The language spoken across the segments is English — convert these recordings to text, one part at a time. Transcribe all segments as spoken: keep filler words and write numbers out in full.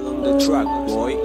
Style on the track, boy.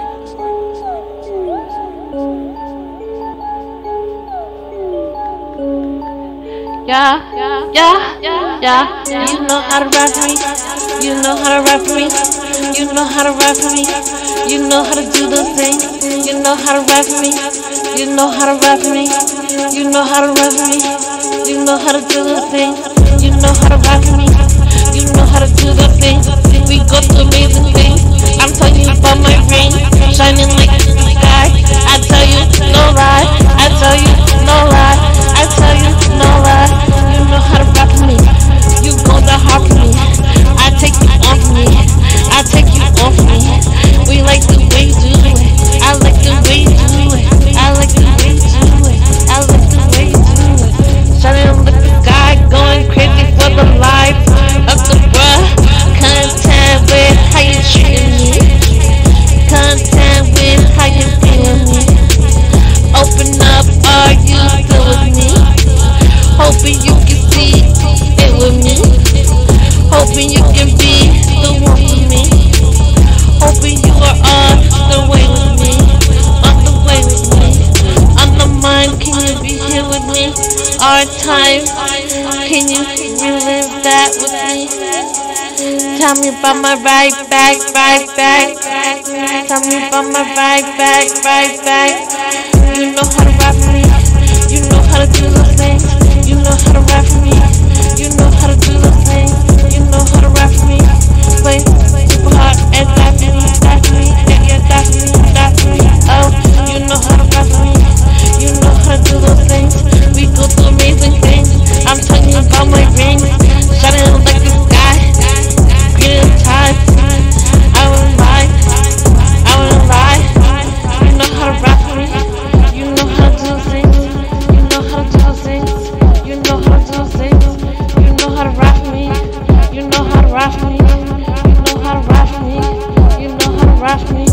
Yeah, yeah, yeah, yeah. You know how to rap for me. You know how to rap for me. You know how to rap for me. You know how to do the thing. You know how to rap for me. You know how to rap for me. You know how to rap for me. You know how to do the thing. You know how to rap for me. You know how to do the thing. We go through amazing things. I'm telling you about my ring, shining like the sky. I tell you no lie. I tell you no lie. I tell you no lie. You know how to rap for me. You go the hard for me. I take you on for me. I take you on for me. We like the way you do it. I like the way you do it. I like the way you do it. I like the way you do it. Shining like the sky, going crazy for the life of the bruh. Content with how you treating me. Content with how you feeling me. Open up, are you still with me? Hoping you can see it with me. Hoping you can be the one for me. Hoping you are on the way with me. On the way with me. On the mind, can you be here with me? Our time, can you relive that with me? Tell me about my right back, right back. Tell me about my right back, right back. You know how to rap for me. You know how to do the things. You know how to rap for me. You know how to do the things. You know how to rap for me. Play super hard and die for me, die for me. Yeah, yeah, die for me, die for me. Oh, you know how to rap for me. You know how to do those things. We go through amazing things. I'm telling you about my rings, shining like the sky. Green tides. I wouldn't lie. I wouldn't lie. You know how to rap for me. You know how to do things. You know how to do things. You know how to do things. You know how to rap for me. You know how to rap for me. You know how to rap for me. You know how to rap for me.